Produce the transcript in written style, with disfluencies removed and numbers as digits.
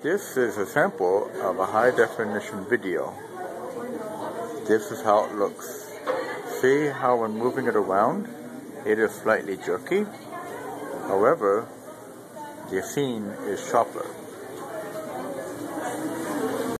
This is a sample of a high definition video. This is how it looks. See how when moving it around, it is slightly jerky. However, the scene is sharper.